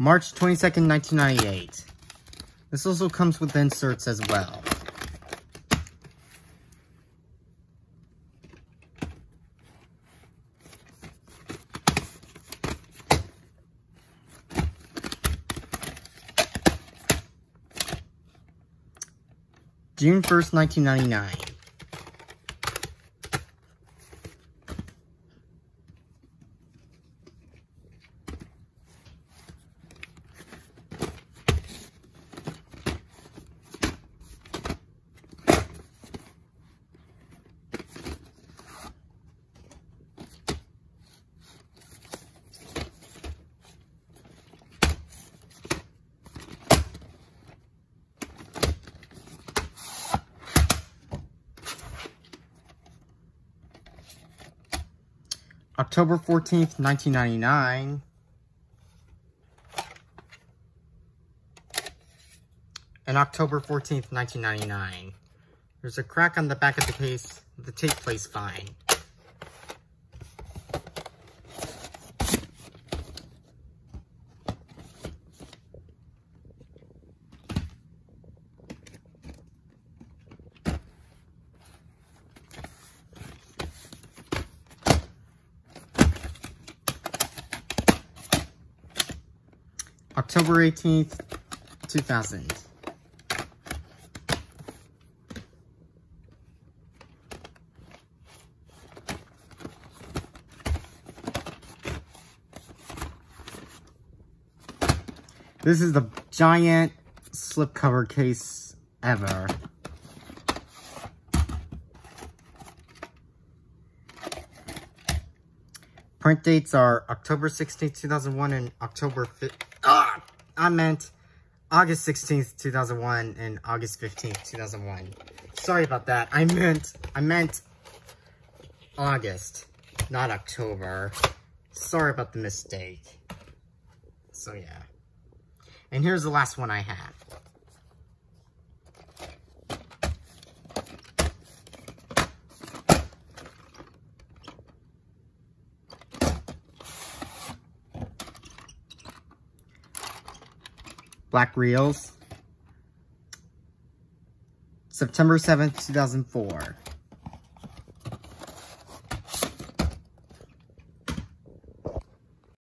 March 22nd, 1998. This also comes with inserts as well. June 1st, 1999. October 14th, 1999. And October 14th, 1999. There's a crack on the back of the case. The tape plays fine. October 18th, 2000. This is the giant slipcover case ever. Print dates are October 16th, 2001 and October 5th. I meant August 16th, 2001 and August 15th, 2001. Sorry about that. I meant August, not October. Sorry about the mistake. So yeah. And here's the last one I have. Black Reels. September 7th, 2004.